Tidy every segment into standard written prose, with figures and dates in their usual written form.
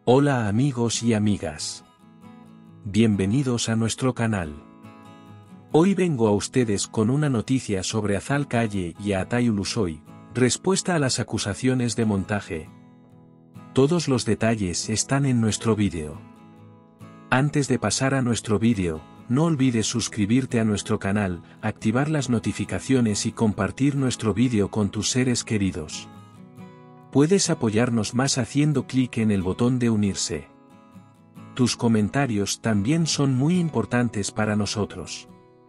Hola amigos y amigas. Bienvenidos a nuestro canal. Hoy vengo a ustedes con una noticia sobre Azal Calle y Atay Ulusoy, respuesta a las acusaciones de montaje. Todos los detalles están en nuestro vídeo. Antes de pasar a nuestro vídeo, no olvides suscribirte a nuestro canal, activar las notificaciones y compartir nuestro vídeo con tus seres queridos. Puedes apoyarnos más haciendo clic en el botón de unirse. Tus comentarios también son muy importantes para nosotros.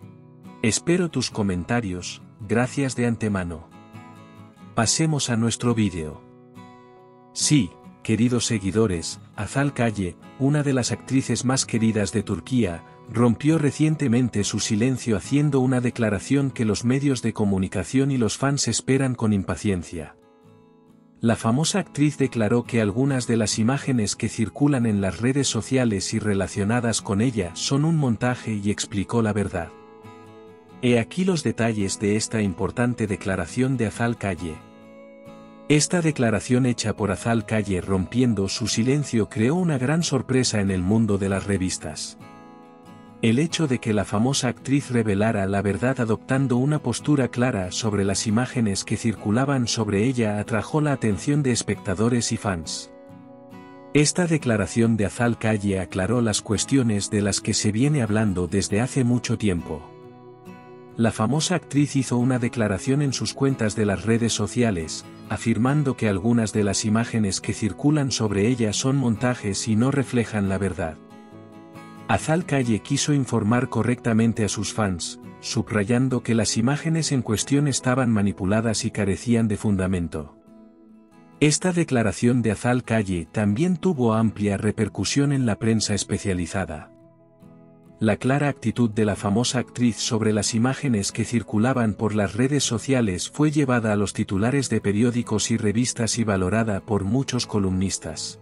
Espero tus comentarios, gracias de antemano. Pasemos a nuestro vídeo. Sí, queridos seguidores, Azal Calle, una de las actrices más queridas de Turquía, rompió recientemente su silencio haciendo una declaración que los medios de comunicación y los fans esperan con impaciencia. La famosa actriz declaró que algunas de las imágenes que circulan en las redes sociales y relacionadas con ella son un montaje y explicó la verdad. He aquí los detalles de esta importante declaración de Azal Calle. Esta declaración hecha por Azal Calle rompiendo su silencio creó una gran sorpresa en el mundo de las revistas. El hecho de que la famosa actriz revelara la verdad adoptando una postura clara sobre las imágenes que circulaban sobre ella atrajo la atención de espectadores y fans. Esta declaración de Azal Calle aclaró las cuestiones de las que se viene hablando desde hace mucho tiempo. La famosa actriz hizo una declaración en sus cuentas de las redes sociales, afirmando que algunas de las imágenes que circulan sobre ella son montajes y no reflejan la verdad. Azal Calle quiso informar correctamente a sus fans, subrayando que las imágenes en cuestión estaban manipuladas y carecían de fundamento. Esta declaración de Azal Calle también tuvo amplia repercusión en la prensa especializada. La clara actitud de la famosa actriz sobre las imágenes que circulaban por las redes sociales fue llevada a los titulares de periódicos y revistas y valorada por muchos columnistas.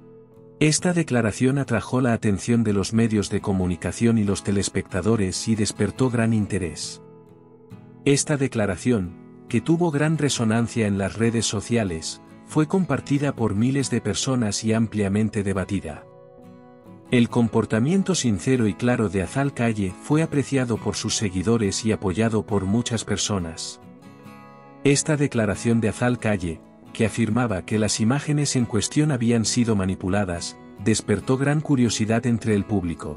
Esta declaración atrajo la atención de los medios de comunicación y los telespectadores y despertó gran interés. Esta declaración, que tuvo gran resonancia en las redes sociales, fue compartida por miles de personas y ampliamente debatida. El comportamiento sincero y claro de Azal Calle fue apreciado por sus seguidores y apoyado por muchas personas. Esta declaración de Azal Calle, que afirmaba que las imágenes en cuestión habían sido manipuladas, despertó gran curiosidad entre el público.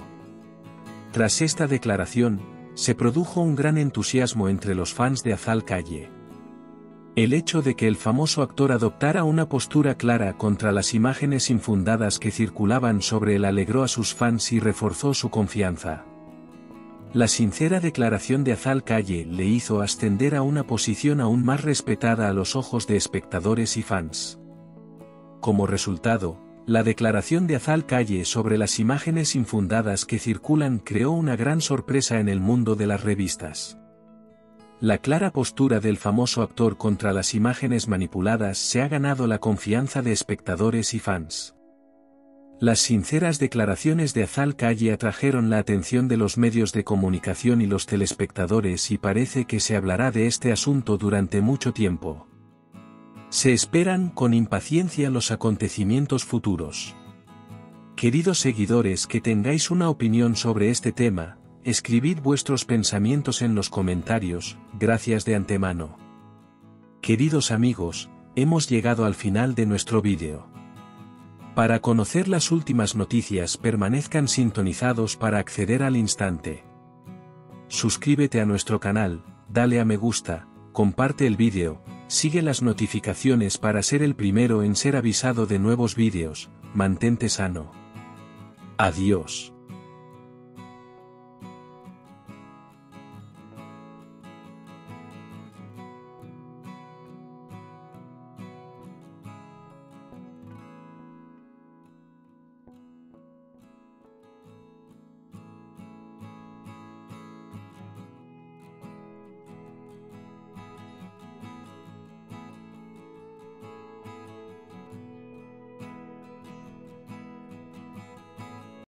Tras esta declaración, se produjo un gran entusiasmo entre los fans de Azal Calle. El hecho de que el famoso actor adoptara una postura clara contra las imágenes infundadas que circulaban sobre él alegró a sus fans y reforzó su confianza. La sincera declaración de Azal Calle le hizo ascender a una posición aún más respetada a los ojos de espectadores y fans. Como resultado, la declaración de Azal Calle sobre las imágenes infundadas que circulan creó una gran sorpresa en el mundo de las revistas. La clara postura del famoso actor contra las imágenes manipuladas se ha ganado la confianza de espectadores y fans. Las sinceras declaraciones de Azal Calle atrajeron la atención de los medios de comunicación y los telespectadores y parece que se hablará de este asunto durante mucho tiempo. Se esperan con impaciencia los acontecimientos futuros. Queridos seguidores, que tengáis una opinión sobre este tema, escribid vuestros pensamientos en los comentarios, gracias de antemano. Queridos amigos, hemos llegado al final de nuestro vídeo. Para conocer las últimas noticias permanezcan sintonizados para acceder al instante. Suscríbete a nuestro canal, dale a me gusta, comparte el vídeo, sigue las notificaciones para ser el primero en ser avisado de nuevos vídeos, mantente sano. Adiós.